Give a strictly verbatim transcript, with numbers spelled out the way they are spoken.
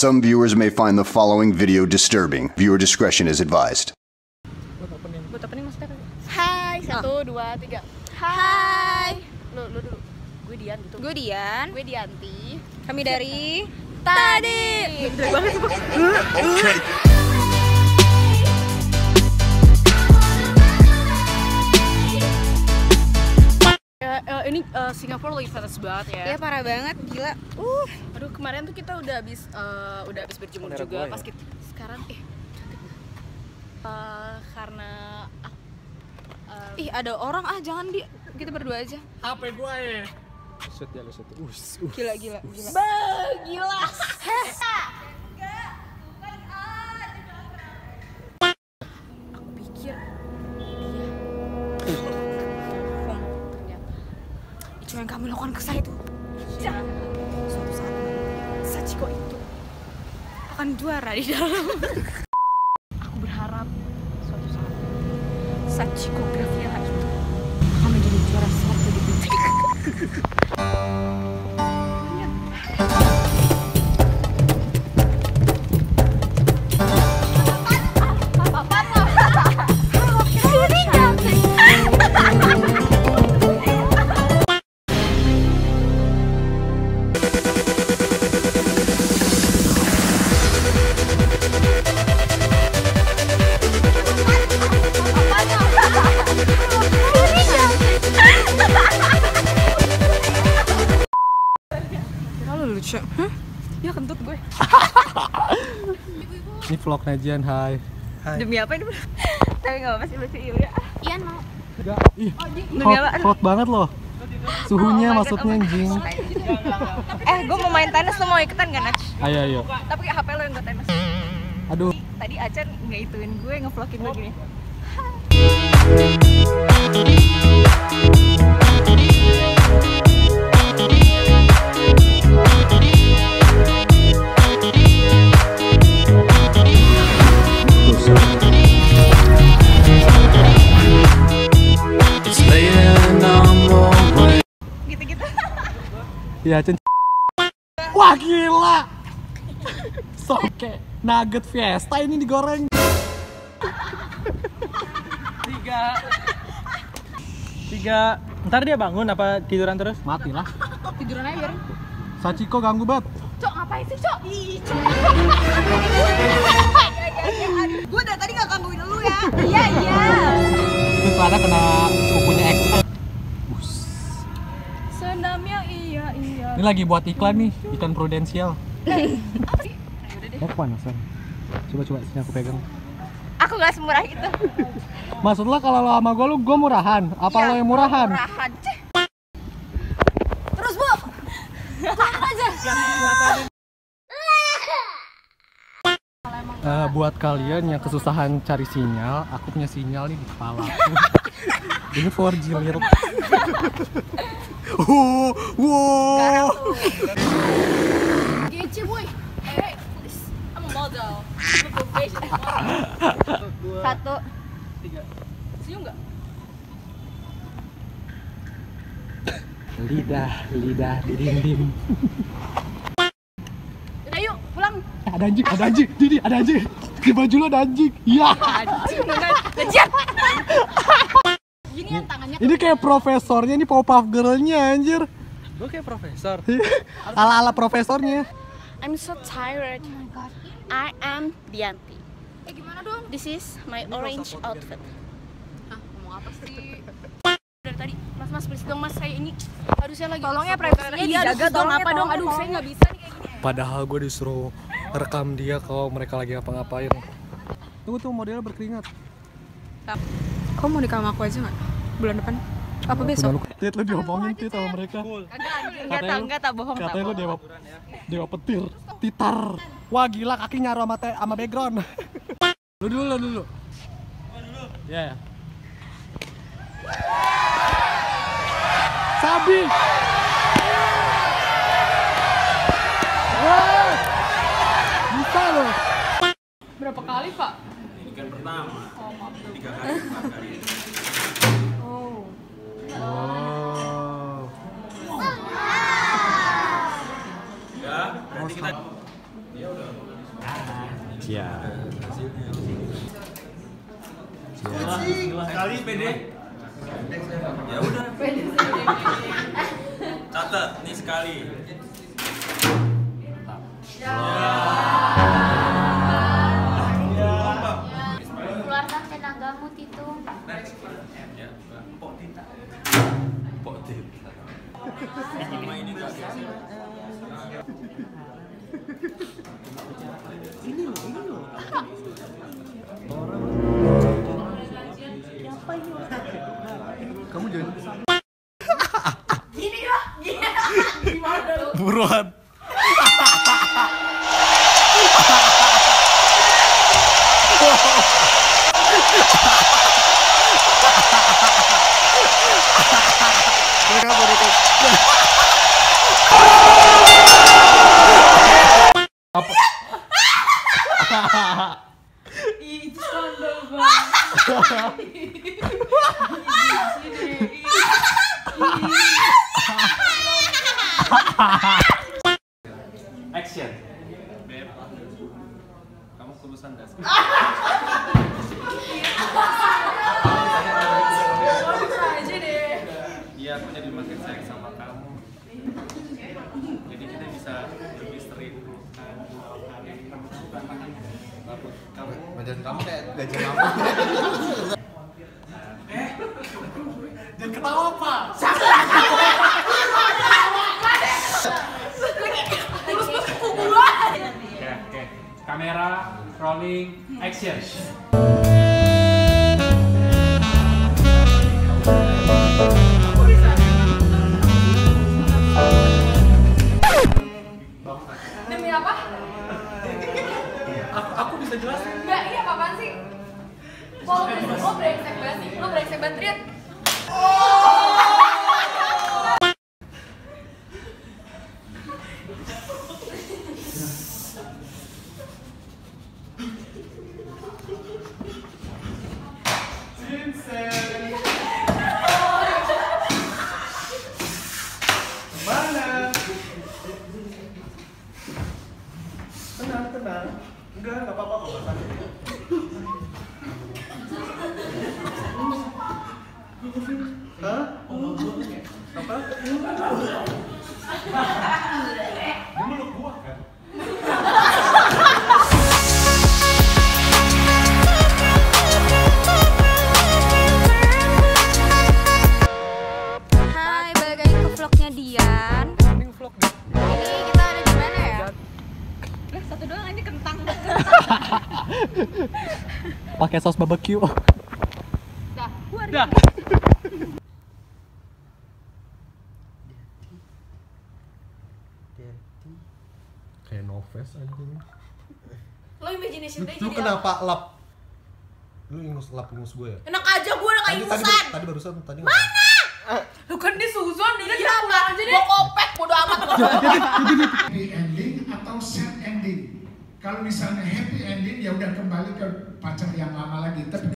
Some viewers may find the following video disturbing. Viewer discretion is advised. Buat opening maksudnya? Hai, satu, dua, tiga. Hai. Lu, lu dulu. Gue Dian gitu. Gue Dian. Gue Dianti. Kami dari Tadi. Dari banget sih. Uh, ini uh, Singapura lagi panas banget ya. Ya parah banget, gila. Uh, aduh kemarin tuh kita udah habis uh, udah habis berjemur Saudara juga pas ya? Kita sekarang eh cantik banget. Uh, karena uh, ih ada orang ah jangan di kita berdua aja. H P gua ya. Shoot ya lu shoot. Us. Gila gila gila. Ba, gila. Aku pikir cuma yang kamu lakukan ke saya itu. Jangan. Suatu saat Sachiko itu akan juara di dalam. Aku berharap suatu saat Sachiko Graviela itu akan menjadi juara satu di butik. Lucu. Hah? Ya kentut gue. Ini vlog Najian, hai. Hai. Demi apa ini? Tapi enggak apa-apa sih lucu ya. Ian mau. Enggak. Ih. Demi apa? Hot banget loh. Suhunya oh maksudnya anjing. Eh, gue mau main tenis, lo mau ikutan gak, Nach? Ayo ayo. Tapi H P lo yang gue tenis. Aduh. Tadi Acan nggak ituin gue, ngevlogin gue gini. Gitu-gitu. Ya, Cen. Wah, gila. Soke nugget fiesta ini digoreng. Tiga. Tiga. Ntar dia bangun apa tiduran terus? Matilah. Tiduran aja biarin. Sachiko ganggu banget. Cok, ngapain sih, Cok? Ih, Cok. Gue dari tadi gak gangguin lu ya. Iya, iya. Itu celana kena kukunya X. Senamnya iya, iya. Ini lagi buat iklan nih, ikan prudensial. Aku panasan. Coba coba sini aku pegang. Aku gak semurah itu. Maksud lo kalau lo sama gue, lu gue murahan? Apa ya, lo yang murahan? Murahan. Terus bu, turun aja. Uh, buat kalian yang kesusahan cari sinyal, aku punya sinyal nih di kepala. Ini four G lir. Wow, wow. Gece boy. Eh, I'm a model. I'm a professional. Satu. Tiga. Senyum nggak? Lidah, lidah di dinding. Udah yuk, pulang. Ada anjing, ada anjing, Didi, ada anjing. Di baju lo ada anjing. Iya. Anjing, ngejar. Gini ya tangannya. Ini kayak profesornya, ini pop-up girl-nya anjir. Gue kayak profesor. Ala-ala profesornya. I'm so tired. Oh my god. I am Dianti. Eh gimana dong? This is my orange outfit. Hah, ngomong apa sih? Dari tadi, mas mas please dong mas, saya ini harusnya lagi. Tolong ya privasinya dijaga dong, apa dong? Aduh saya nggak bisa nih kayak gini. Padahal gue disuruh rekam dia kalau mereka lagi ngapa-ngapain. Tunggu tuh modelnya berkeringat. Kau mau nikah sama aku aja nggak? Bulan depan? Apa besok? Tit, lu diomongin Tit sama mereka. Enggak tak, enggak tak bohong. Katanya lu dewa, dewa petir, titar. Wah gila kaki nyaru sama, te, sama background. Lu dulu, lu dulu. Ya. Yeah. Sabi. Wah. Bisa lo. Berapa kali, Pak? Ini kan pertama. Oh, maaf. Tiga kali, empat kali. Oh. Wow. Ya, berarti kita Cia. Sekali pede. Ya udah. Catat nih sekali. Keluarkan tenagamu, Titung. Ya, pok tita. Pok tita. Nama ini enggak sih? Ini loh, ini loh. Siapa ini? Kamu jangan. Gini loh. Gimana lu? Buruan. Apa? Ih, skandal banget. Action. Beb. Kamu kurusan das. aja deh. Iya, aku jadi makin sayang sama kamu. Jadi kita bisa lebih sering pelukan. Kamu Badan kamu kayak gajah lampu. Jangan ketawa, Pak. Oke, oke. Kamera, rolling, action. Demi apa? Aku, aku bisa jelasin. Enggak, ini apa-apaan sih? Lo lo brengsek banget sih. Lo brengsek banget, Rian. Tenang, tenang. Enggak, enggak apa-apa kok. Hah? Apa? Dia meluk gua kan? Hai, balik lagi ke vlognya Dian. Mending vlog deh. Ini kita ada di mana ya? Lah, satu doang ini kentang. Pakai saus barbecue. Dah, gua Dah. Kayak noves anjing. Lo imagination day Lu jadi kenapa lap? Lu ingus lap ingus gue ya? apa? Enak aja gue udah kayak Tadi tadi, ingusan. baru- tadi barusan tadi mana? Lu kan dia suzon, udah kita pulang aja deh. Gua kopek, bodo amat. Happy ending atau sad ending. Kalau misalnya happy ending ya udah kembali ke pacar yang lama lagi. Tapi